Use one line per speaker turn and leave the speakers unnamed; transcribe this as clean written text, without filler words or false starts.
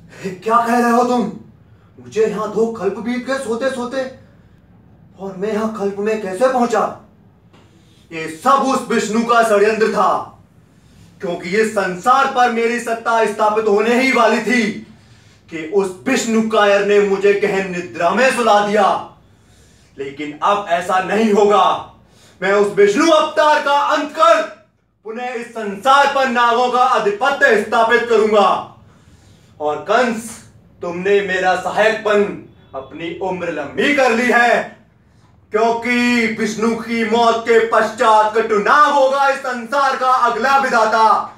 क्या कह रहे हो तुम? मुझे यहाँ 2 कल्प बीत गए सोते सोते, और मैं यहाँ कल्प में कैसे पहुंचा? ये सब उस विष्णु का षड्यंत्र था, क्योंकि ये संसार पर मेरी सत्ता स्थापित होने ही वाली थी कि उस विष्णु कायर ने मुझे गहन निद्रा में सुला दिया। लेकिन अब ऐसा नहीं होगा। मैं उस विष्णु अवतार का अंत कर पुनः इस संसार पर नागों का आधिपत्य स्थापित करूंगा। और कंस, तुमने मेरा सहायक बन अपनी उम्र लंबी कर ली है, क्योंकि विष्णु की मौत के पश्चात कटुनाग होगा इस संसार का अगला विधाता।